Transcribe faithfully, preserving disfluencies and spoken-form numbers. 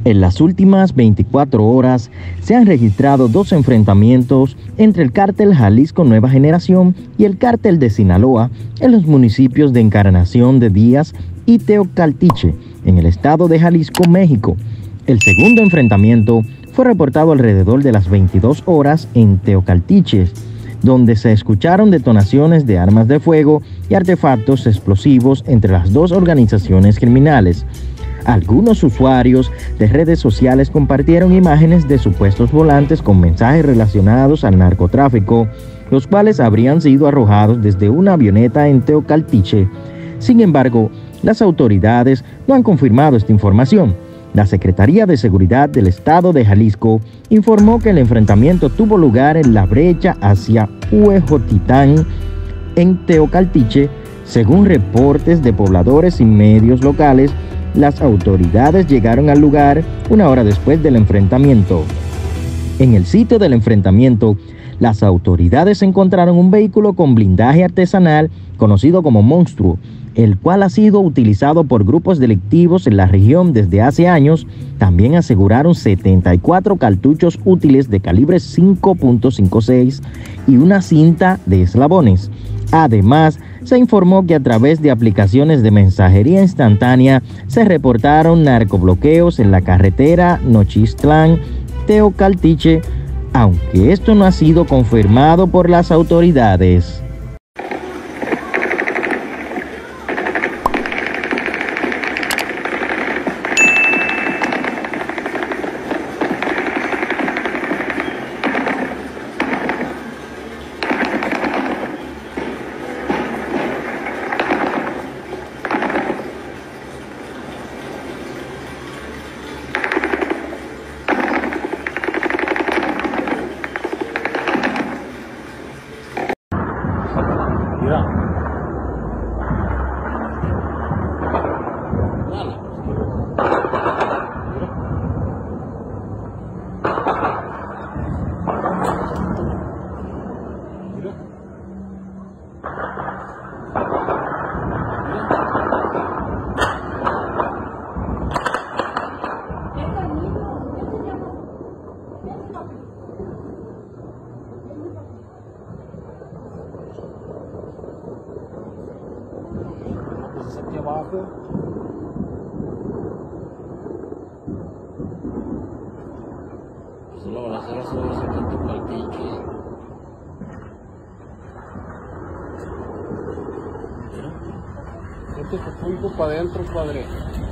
En las últimas veinticuatro horas se han registrado dos enfrentamientos entre el cártel Jalisco Nueva Generación y el cártel de Sinaloa en los municipios de Encarnación de Díaz y Teocaltiche, en el estado de Jalisco, México. El segundo enfrentamiento fue reportado alrededor de las veintidós horas en Teocaltiche, donde se escucharon detonaciones de armas de fuego y artefactos explosivos entre las dos organizaciones criminales. Algunos usuarios de redes sociales compartieron imágenes de supuestos volantes con mensajes relacionados al narcotráfico, los cuales habrían sido arrojados desde una avioneta en Teocaltiche. Sin embargo, las autoridades no han confirmado esta información. La Secretaría de Seguridad del Estado de Jalisco informó que el enfrentamiento tuvo lugar en la brecha hacia Huejotitán, en Teocaltiche. Según reportes de pobladores y medios locales, las autoridades llegaron al lugar una hora después del enfrentamiento. En el sitio del enfrentamiento, las autoridades encontraron un vehículo con blindaje artesanal conocido como Monstruo, el cual ha sido utilizado por grupos delictivos en la región desde hace años. También aseguraron setenta y cuatro cartuchos útiles de calibre cinco punto cincuenta y seis y una cinta de eslabones. Además, se informó que a través de aplicaciones de mensajería instantánea se reportaron narcobloqueos en la carretera Nochistlán-Teocaltiche, aunque esto no ha sido confirmado por las autoridades. Mira. Aquí abajo. Pues la balacera solo se canta un paltillo. Este es tu punto para adentro, padre.